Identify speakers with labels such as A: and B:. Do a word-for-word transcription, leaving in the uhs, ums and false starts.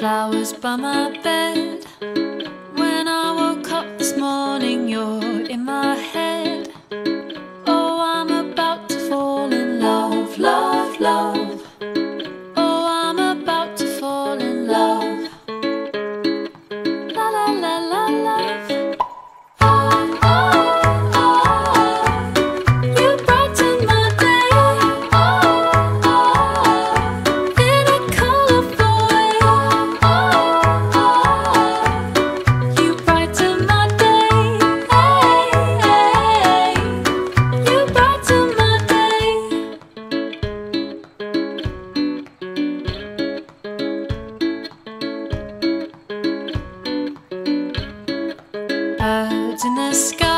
A: flowers by my bed. When I woke up this morning, you're in my head. Oh, I'm about to fall in love, love, love. Oh, I'm about to fall in love. La la la la love. Oh, oh, oh, you brighten my day. Oh, oh, in a colorful way. Oh, oh, you brighten my day. Hey, hey, you brighten my day. Birds in the sky.